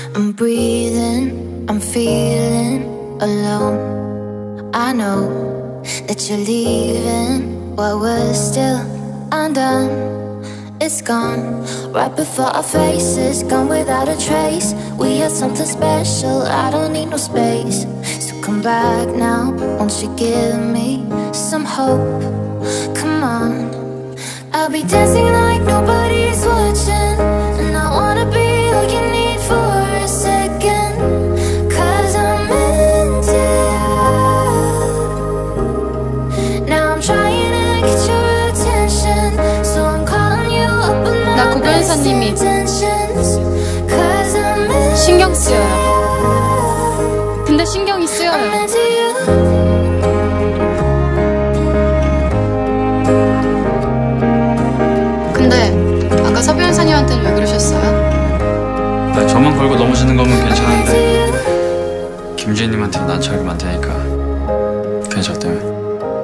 I'm breathing, I'm feeling alone. I know that you're leaving while we're still undone. It's gone right before our faces, gone without a trace. We had something special, I don't need no space. So come back now, won't you give me some hope? Come on, I'll be dancing like nobody's watching, and I wanna be all you need for a second, 'cause I'm into you. Now I'm trying to get your attention, so I'm calling you up on my best intentions, 'cause I'm 신경 쓰여요. 근데 신경이 쓰여요. into you. 근데 아까 서변사님한테는 왜 그러셨어요? 저만 걸고 넘어지는 거면 괜찮은데 김지혜님한테 난처하게 안 되니까 괜히 저 때문에.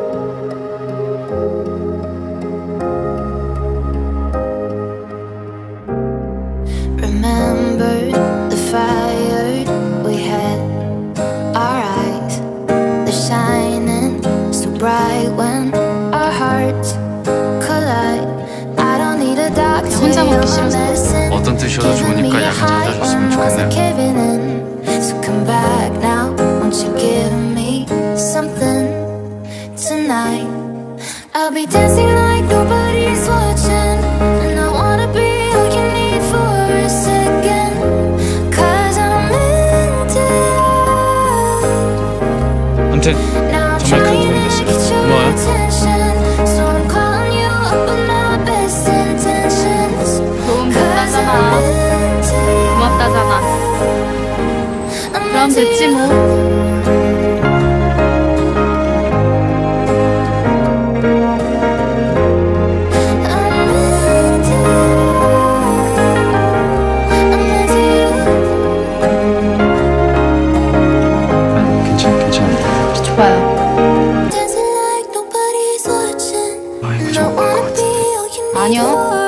Remember the fire we had, our eyes, they're shining so bright when our hearts collide. I don't need a doctor, 혼자 먹기 you're my 싫어서. medicine. 어떤 뜻이어도 좋으니까 약은 찾아줬으면 좋겠네요. So come back now, won't you give me something tonight? I'll be dancing like nobody's watching, and I wanna be all you need for a second, 'cause I'm into you. 아무튼 Now I'm 정말 큰 trying 도움이 to 됐어요. get your 고마워요. attention, so I'm calling you up on my best intentions, 도움 'cause 됐다잖아. I'm into you. 고맙다잖아. I'm 그럼 into 됐지 you. 뭐. 괜찮아. 좋아요. Dancing like nobody's watching. 아, 이거 좀 어려울 것 같은데. 아니요.